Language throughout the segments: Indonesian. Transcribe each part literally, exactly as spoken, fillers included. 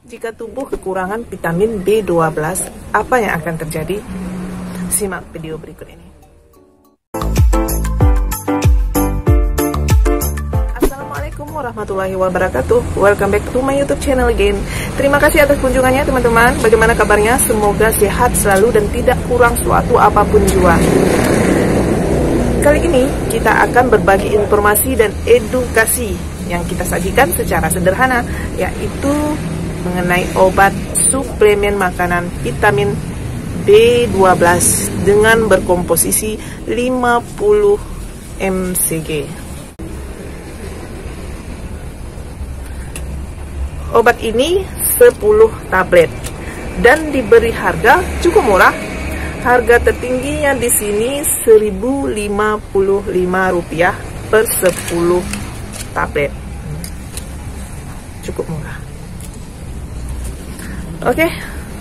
Jika tubuh kekurangan vitamin B dua belas, apa yang akan terjadi? Simak video berikut ini. Assalamualaikum warahmatullahi wabarakatuh. Welcome back to my YouTube channel again. Terima kasih atas kunjungannya teman-teman. Bagaimana kabarnya? Semoga sehat selalu dan tidak kurang suatu apapun jua. Kali ini kita akan berbagi informasi dan edukasi yang kita sajikan secara sederhana, yaitu mengenai obat suplemen makanan vitamin B dua belas dengan berkomposisi lima puluh mg. Obat ini sepuluh tablet dan diberi harga cukup murah. Harga tertingginya di sini seribu lima puluh lima rupiah per sepuluh tablet. Cukup murah. Oke. Okay.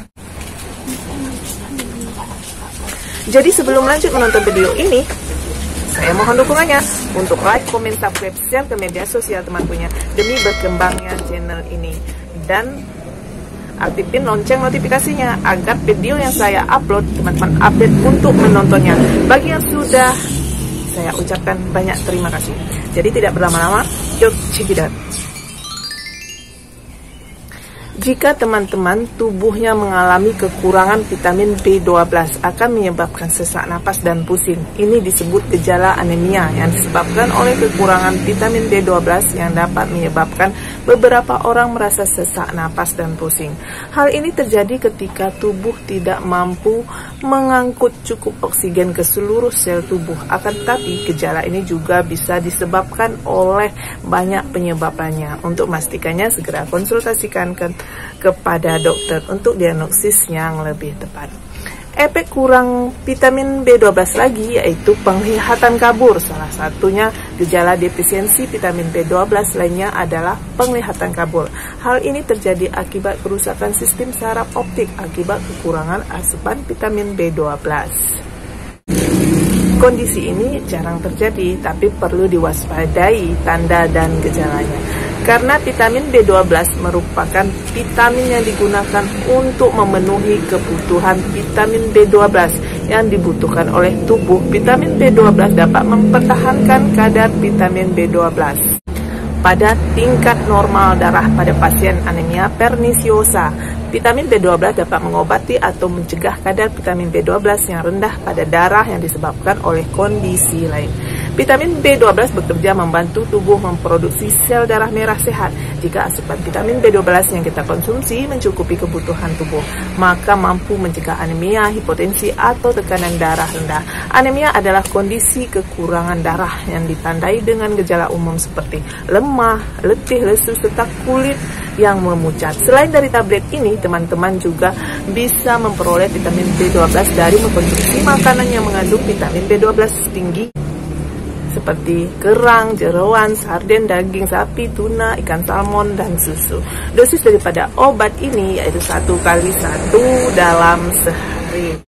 Jadi sebelum lanjut menonton video ini, saya mohon dukungannya untuk like, comment, subscribe, share ke media sosial teman punya demi berkembangnya channel ini, dan aktifin lonceng notifikasinya agar video yang saya upload teman-teman update untuk menontonnya. Bagi yang sudah, saya ucapkan banyak terima kasih. Jadi tidak berlama-lama, yuk check it out. Jika teman-teman tubuhnya mengalami kekurangan vitamin B dua belas akan menyebabkan sesak napas dan pusing. Ini disebut gejala anemia yang disebabkan oleh kekurangan vitamin B dua belas yang dapat menyebabkan beberapa orang merasa sesak napas dan pusing. Hal ini terjadi ketika tubuh tidak mampu mengangkut cukup oksigen ke seluruh sel tubuh. Akan tetapi gejala ini juga bisa disebabkan oleh banyak penyebabnya. Untuk memastikannya segera konsultasikan ke kepada dokter untuk diagnosis yang lebih tepat. Efek kurang vitamin B dua belas lagi yaitu penglihatan kabur. Salah satunya gejala defisiensi vitamin B dua belas lainnya adalah penglihatan kabur. Hal ini terjadi akibat kerusakan sistem saraf optik akibat kekurangan asupan vitamin B dua belas. Kondisi ini jarang terjadi, tapi perlu diwaspadai tanda dan gejalanya. Karena vitamin B dua belas merupakan vitamin yang digunakan untuk memenuhi kebutuhan vitamin B dua belas yang dibutuhkan oleh tubuh. Vitamin B dua belas dapat mempertahankan kadar vitamin B dua belas pada tingkat normal darah pada pasien anemia pernisiosa. Vitamin B dua belas dapat mengobati atau mencegah kadar vitamin B dua belas yang rendah pada darah yang disebabkan oleh kondisi lain. Vitamin B dua belas bekerja membantu tubuh memproduksi sel darah merah sehat. Jika asupan vitamin B dua belas yang kita konsumsi mencukupi kebutuhan tubuh, maka mampu mencegah anemia, hipotensi, atau tekanan darah rendah. Anemia adalah kondisi kekurangan darah yang ditandai dengan gejala umum seperti lemah, letih, lesu, serta kulit yang memucat. Selain dari tablet ini, teman-teman juga bisa memperoleh vitamin B dua belas dari mengkonsumsi makanan yang mengandung vitamin B dua belas tinggi seperti kerang, jeroan, sarden, daging sapi, tuna, ikan salmon, dan susu. Dosis daripada obat ini yaitu satu kali satu dalam sehari.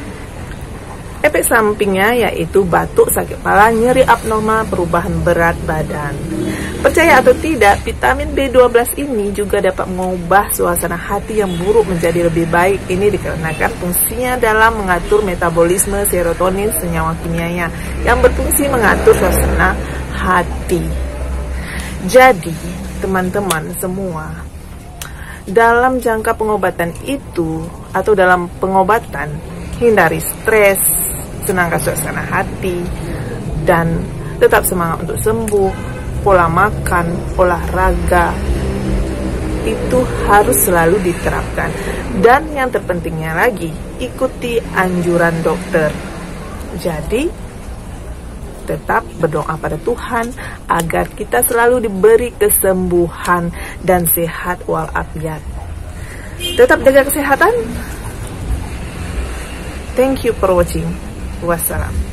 Efek sampingnya yaitu batuk, sakit kepala, nyeri abnormal, perubahan berat badan. Percaya atau tidak, vitamin B dua belas ini juga dapat mengubah suasana hati yang buruk menjadi lebih baik. Ini dikarenakan fungsinya dalam mengatur metabolisme serotonin, senyawa kimianya yang berfungsi mengatur suasana hati. Jadi, teman-teman semua, dalam jangka pengobatan itu atau dalam pengobatan, hindari stres, senangkan suasana hati, dan tetap semangat untuk sembuh. Pola makan, olahraga itu harus selalu diterapkan. Dan yang terpentingnya lagi, ikuti anjuran dokter. Jadi, tetap berdoa pada Tuhan agar kita selalu diberi kesembuhan dan sehat walafiat. Tetap jaga kesehatan. Thank you for watching. Wassalam.